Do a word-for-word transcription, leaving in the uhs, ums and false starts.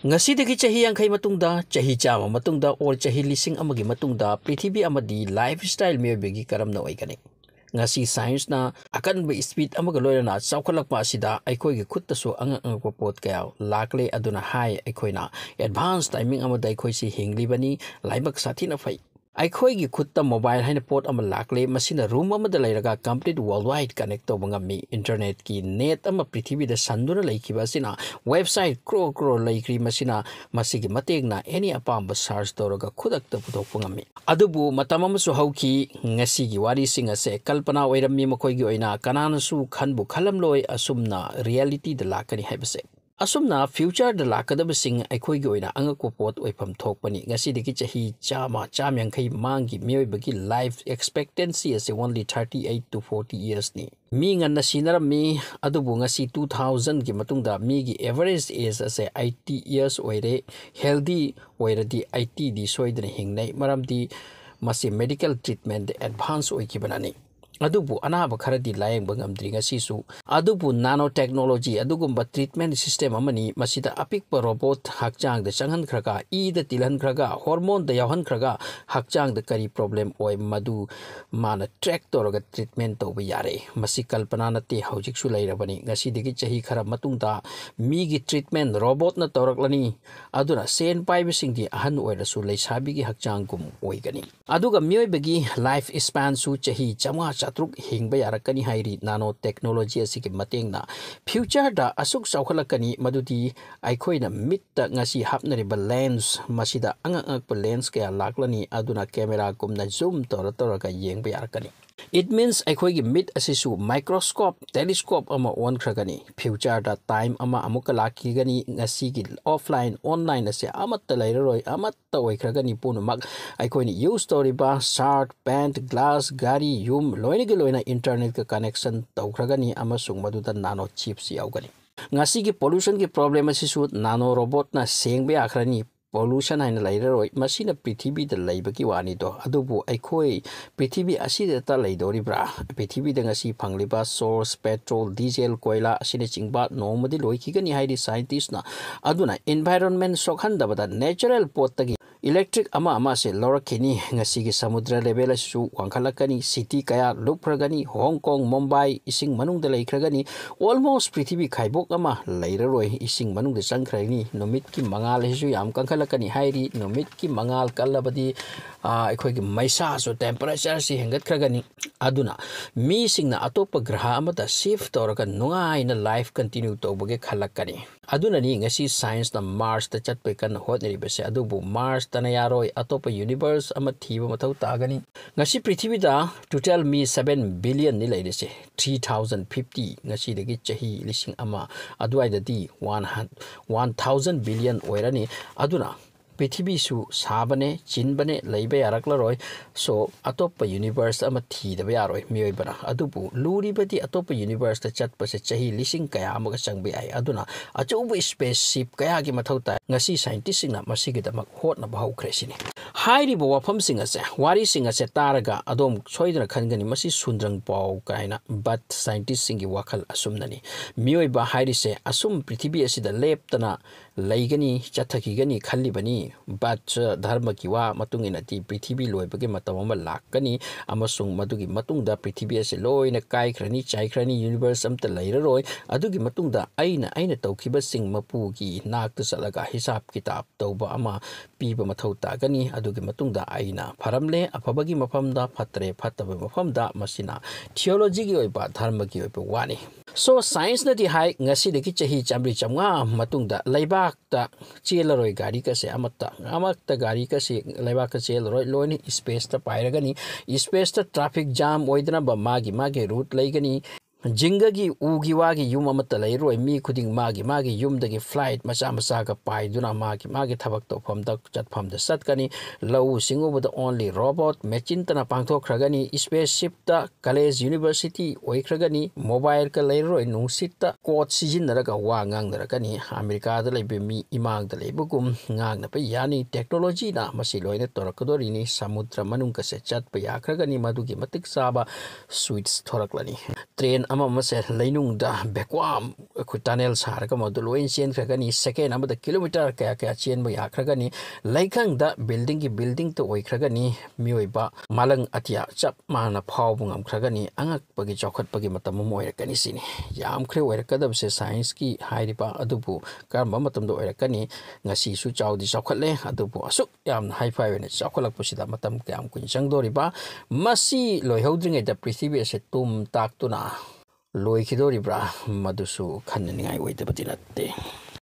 Ngasidagi chahi yangkai matungda chahi chama matungda or chahi lising amagi matungda prithibi amadi lifestyle miyobegi karamna oigani. Ngasi science na akan ba speed amaga loyana chawkhalakpa asida aikoi gi khutta angang angpa pot kaya lakle aduna hai aikoina advanced timing amada aikoi si hingli bani laibak sathina fai. Aikoi gi khutta mobile haina pot ama lakle masina room amada lairaga complete worldwide connect to bangami internet ki net ama prithibi da sanduna laikhiba sina website cro cro laikri masina masigi mategna any apamba search tawraga khudak ta puthok bangami adubu matam amasu hauki ngasi gi wari singa se kalpana oirammi makoi gi oina kanana su khanbu khalamloi asumna reality da lakani haibase asumna future da lakadaba sing aikoi gi oina angakwa pot oifam thokpani ngasi digi chahi chama chamyangkai mangi mioibagi life expectancy as only thirty-eight to forty years ni mi nganna sinarammi adubu ngasi two thousand gi matungda mi gi average age as eighty years oire healthy oiradi eighty di soidna hingnai maramdi masi medical treatment advance oikibanani adubu anaba kharadi layeng bangamdri ngasisu adubu nanotechnology adugumba treatment system amani masida apikpa robot hakchang da changhan khraga e da tilhan khraga hormone da yahan khraga hakchang da kari problem oi madu mana track toraga treatment to ba yare masi kalpana na te hojik su lairabani ngasi digi chahi khara matungda mi gi treatment robot na toraklani aduna sen pai bising di ahan oira su leisabi gi hakchang gum oigani aduga mioi bagi life span su chahi chama truk hingba yarakani hairi nanotechnology asiki matengna future da asuk saukhalakani madudi aikoina mitta ngasi hapnariba lens masida angangakpa lens kaya laklani aduna camera kumna zoom tora tora ka yengba yarakani. It means aikoi gi mit asisu microscope telescope ama on khragani future da time ama amuka laki gani ngasi gi offline online ase amatta lairoi amatta oi khragani punumak aikoi ni use story ba shirt pant glass gari yum loina gi loina internet ka connection tau khragani ama sung maduda nano chips yaugani ngasi gi pollution gi problem asisu nano robot na sengbe akhrani pollution haina lairoi masina prithibi da laibaki wani do adubu aikoi prithibi asida ta laidoribra prithibi da ngasi phangliba source petrol diesel koila asine chingba nomadi loikigani hairi scientist na aduna environment sokhandabada natural potagi electric ama ama se lorakini ngasi gi samudra level asu wangkhalakani city kaya lukpragani Hong Kong Mumbai ising manung da laikhragani almost prithibi khaibok ama lairaroi ising manung da changkhrani nomit ki mangal hesu yam kangkhalakani hairi nomit ki mangal kalabadi aikoi gi maisa so temperature si hengat khragani aduna mi singna atopa graha amata shift toraga nungai na life continue tobage khalakani aduna ni ngasi science na Mars ta chatpe kan hotneri bese adubu Mars tanayaroi atopa universe ama thiba mathau tagani ngasi prithibi da total mi seven billion ni lairese three thousand fifty ngasi degi chahi lising ama aduai da di one thousand billion oirani aduna prithibi su sabane chinbane leibe yaraklaroi so atopa universe ama thidaba yaroi mioibana adubu luribadi atopa universe ta chatpase chahi lising kaya amaga changbe ai aduna achubu spaceship kaya gi mathauta ngasi scientist singna masigi damak hotna bahaukhre sini hairi bo wafam singa se wari singa se taraga adom choidra khangani masi sundrang pau kaina but scientist singi wakhal asumnani mioiba hairi se asum prithibi asida leptana laigani chathakigani khallibani but dharma ki wa matung inati prithibi loibage matamama lakani amasung madugi matungda prithibi ase loina kai khrani chai khrani universe amta lairaroi adugi matungda aina aina tawkhiba sing mapu gi nakta salaga hisab kitab tawba ama piba mathau tagani adugi matungda aina pharamle aphabagi mafamda phatre phataba mafamda masina theology gi oiba dharma gi oiba wani so science na di hai ngasi deki chahi chamri chamnga matungda laibak ta chelaroi gari ka se amata amakta gari ka se laibak ka chelaroi loini space ta pairagani space ta traffic jam oidna ba magi magi route laigani jingagi ugi wagi yum amata lairoi mi khuding magi magi yum dagi flight macha macha ka paiduna magi magi thabak to pham da chat pham da satkani lau singoba the only robot machine tana pangthok khragani spaceship ta college university oi khragani mobile ka lairoi nungsit ta code season naraga wa ngang narakani america da leibe mi imang da leibugum ngang na pa yani technology na masi loina torakadori ni samudra manung ka se chat pa ya khragani madugi matik saba suites thoraklani train ama mase leinungda bekwam khu tunnel sarga modu loin chen khagani second amada kilometer kaya kaya chen ba yakragani laikang da building ki building to oi khagani mioiba malang atia chap mana phau bungam khagani angak pagi chokhat pagi matam mo oirakani sini yam khre oirakadab se science ki hairiba adubu karma matam do oirakani ngasi su chawdi chokhatle adubu asuk yam high five ne chokhalak pusida matam kyam kun changdoriba masi loihodringe da prithibi se tum tak tuna loi khidoribra madusu khanningai oidabati natte